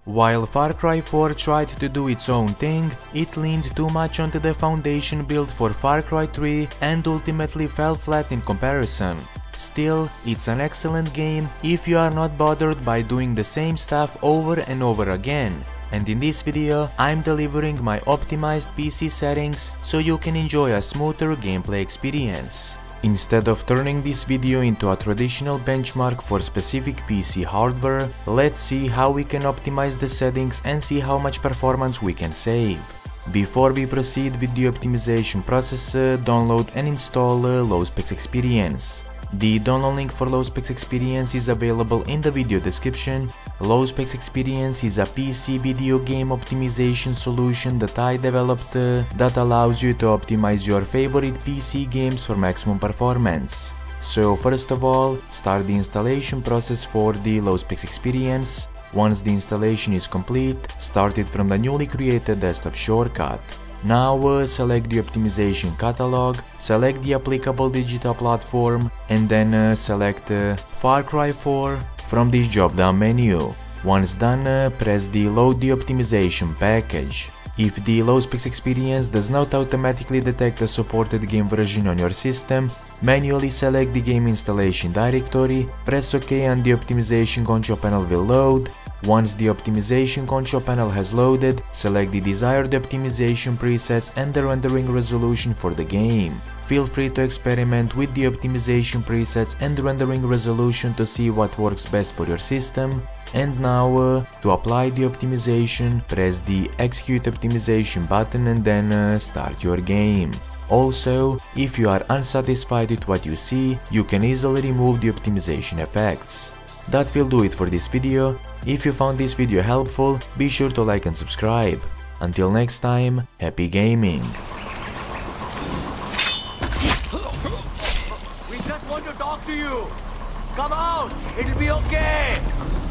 While Far Cry 4 tried to do its own thing, it leaned too much onto the foundation built for Far Cry 3 and ultimately fell flat in comparison. Still, it's an excellent game if you are not bothered by doing the same stuff over and over again. And in this video, I'm delivering my optimized PC settings so you can enjoy a smoother gameplay experience. Instead of turning this video into a traditional benchmark for specific PC hardware, let's see how we can optimize the settings and see how much performance we can save. Before we proceed with the optimization process, download and install Low-Specs Experience. The download link for Low-Specs Experience is available in the video description. Low-Specs Experience is a PC video game optimization solution that I developed that allows you to optimize your favorite PC games for maximum performance. So first of all, start the installation process for the Low-Specs Experience. Once the installation is complete, start it from the newly created desktop shortcut. Now select the optimization catalog, select the applicable digital platform, and then select Far Cry 4 from this drop-down menu. Once done, press the Load the optimization package. If the Low-Specs Experience does not automatically detect a supported game version on your system, manually select the game installation directory, press OK and the optimization control panel will load. Once the optimization control panel has loaded, select the desired optimization presets and the rendering resolution for the game. Feel free to experiment with the optimization presets and rendering resolution to see what works best for your system. And now, to apply the optimization, press the Execute Optimization button and then start your game. Also, if you are unsatisfied with what you see, you can easily remove the optimization effects. That will do it for this video. If you found this video helpful, be sure to like and subscribe. Until next time, happy gaming! We just want to talk to you! Come out! It'll be okay!